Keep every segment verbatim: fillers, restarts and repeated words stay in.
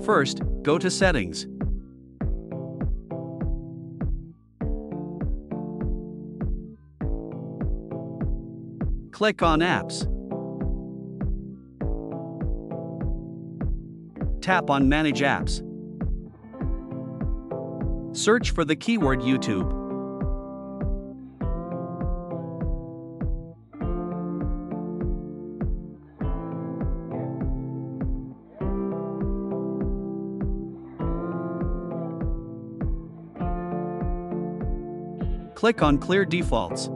First, go to Settings. Click on Apps. Tap on Manage Apps. Search for the keyword YouTube. Click on Clear Defaults.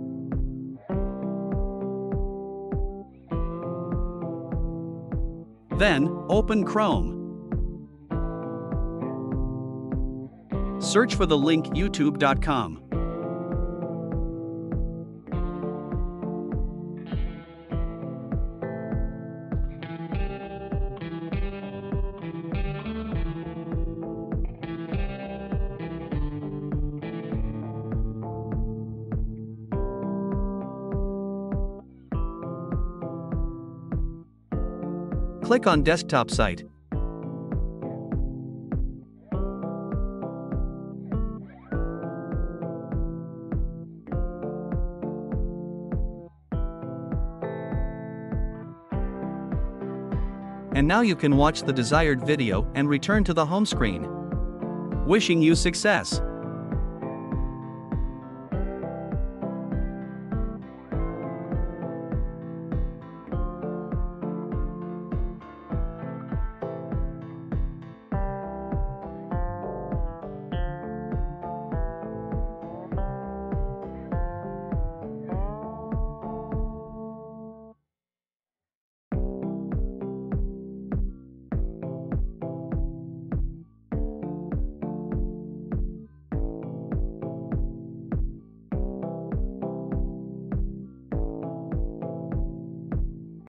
Then, open Chrome. Search for the link youtube dot com. Click on Desktop Site. And now you can watch the desired video and return to the home screen. Wishing you success!